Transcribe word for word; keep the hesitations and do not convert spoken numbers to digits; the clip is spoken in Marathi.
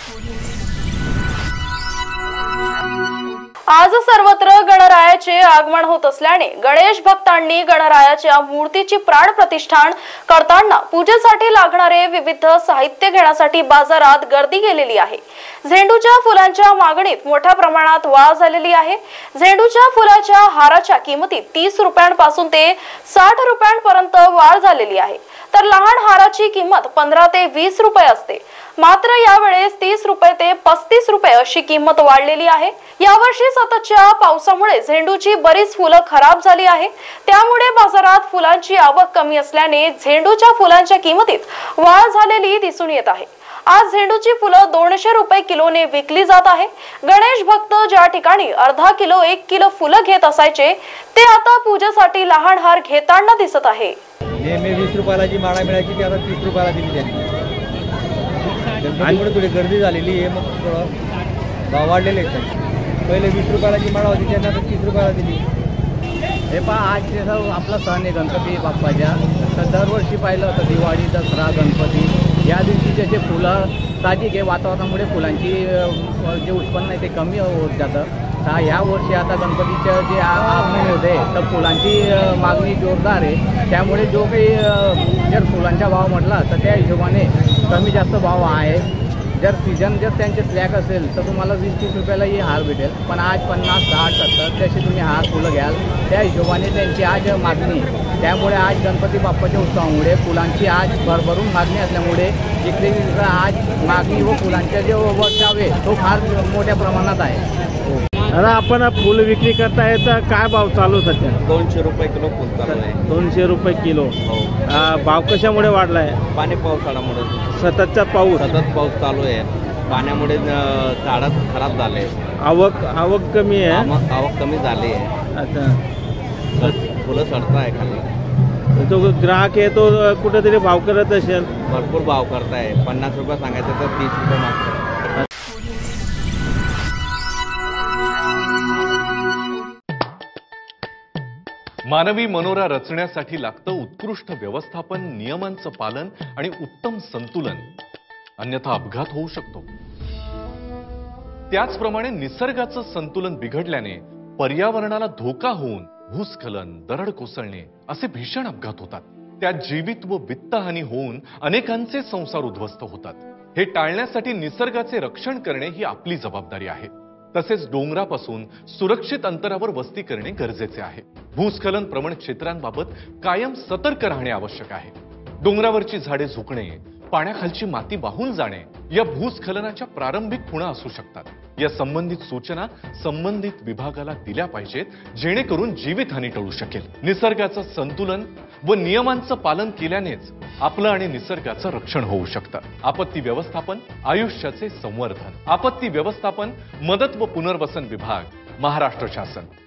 आज सर्वत्र गणरायाचे आगमन होत असल्याने गणेश भक्तांनी गणरायाच्या मूर्तीची प्राण प्रतिष्ठान करताना पूजेसाठी लागणारे विविध साहित्य घेण्यासाठी बाजारात गर्दी केलेली आहे। झेंडूच्या फुलांच्या मागणीत मोठ्या प्रमाणात वाढ झालेली आहे। झेंडूच्या फुलाच्या हाराच्या किमतीत तीस रुपयांपासून ते साठ रुपयांपर्यंत वाढ झालेली आहे, तर लहान हाराची किंमत पंधरा ते वीस रुपये असते। मात्र यावेळेस तीस रुपये ते पस्तीस रुपये अशी किंमत वाढलेली आहे। यावर्षी सततच्या पावसामुळे झेंडूची बरीच फुलं खराब झाली आहे, त्यामुळे बाजारात फुलांची आवक कमी असल्याने झेंडूच्या फुलांच्या किमतीत वाढ झालेली दिसून येत आहे। आज झेंडूची फुलं दोनशे रुपये किलोने विकली जात आहे। गणेश भक्त ज्या ठिकाणी अर्धा किलो एक किलो फुलं घेत असायचे ते आता पूजेसाठी लहान हार घेताना दिसत आहे। नेहमी वीस रुपयाला जी माळा मिळायची ती आता तीस रुपयाला दिली त्यांनी। गणपतीमुळे थोडी गर्दी झालेली आहे, मग थोडं भाव वाढलेले आहेत। पहिले वीस रुपयाला जी माळा होती त्यांना तीस रुपयाला दिली। हे पहा, आज जसं आपला सण आहे गणपती बाप्पाच्या, तर दरवर्षी पाहिलं होतं दिवाळी, दसरा, गणपती या दिवशी जसे फुलं साहजिक आहे, वातावरणामुळे फुलांची जे उत्पन्न आहे ते कमी होत जातं। तर ह्या वर्षी आता गणपतीचं जे आगमन होते तर फुलांची मागणी जोरदार आहे, त्यामुळे जो काही जर फुलांचा भाव म्हटला तर त्या हिशोबाने कमी जास्त भाव आहे। जर सीजन जर त्यांचे स्लॅक असेल तर तुम्हाला वीस तीस रुपयालाही हार भेटेल, पण आज पन्नास साठ सत्तर त्याचे तुम्ही हार फुलं घ्याल त्या हिशोबाने त्यांची आज मागणी। त्यामुळे आज गणपती बाप्पाच्या उत्सवामुळे फुलांची आज भरभरून मागणी असल्यामुळे इकडे आज मागणी व फुलांच्या जे वर्षावे तो फार मोठ्या प्रमाणात आहे। आता आपण फुल विक्री करताय तर काय भाव चालू सध्या? दोनशे रुपये किलो फुल चालू आहे। दोनशे रुपये किलो। हो। भाव कशामुळे वाढलाय? पाणी पावसाळ्यामुळे, सततचा पाऊस सतत पाऊस चालू आहे, पाण्यामुळे झाडं खराब झाले, आवक आवक कमी आहे, आवक कमी झाली आहे। आता फुलं सडत आहे खाली। तो ग्राहक आहे तो कुठेतरी भाव करत असेल, भरपूर भाव करताय। पन्नास रुपये सांगायचं तर तीस रुपये मागतात। मानवी मनोरा रचण्यासाठी लागतं उत्कृष्ट व्यवस्थापन, नियमांचं पालन आणि उत्तम संतुलन, अन्यथा अपघात होऊ शकतो। त्याचप्रमाणे निसर्गाचं संतुलन बिघडल्याने पर्यावरणाला धोका होऊन भूस्खलन, दरड कोसळणे असे भीषण अपघात होतात। त्यात जीवित व वित्तहानी होऊन अनेकांचे संसार उद्ध्वस्त होतात। हे टाळण्यासाठी निसर्गाचे रक्षण करणे ही आपली जबाबदारी आहे। तसेच डोंगरापासून सुरक्षित अंतरावर वस्ती करणे गरजेचे आहे। भूस्खलन प्रवण क्षेत्रांबाबत कायम सतर्क राहणे आवश्यक आहे। डोंगरावरची झाडे झुकणे, पाण्याखालची माती वाहून जाणे या भूस्खलनाच्या प्रारंभिक खुणा असू शकतात। या संबंधित सूचना संबंधित विभागाला दिल्या पाहिजेत, जेणेकरून जीवितहानी टळू शकेल। निसर्गाचं संतुलन व नियमांचं पालन केल्यानेच आपलं आणि निसर्गाचं रक्षण होऊ शकतं। आपत्ती व्यवस्थापन, आयुष्याचे संवर्धन। आपत्ती व्यवस्थापन, मदत व पुनर्वसन विभाग, महाराष्ट्र शासन।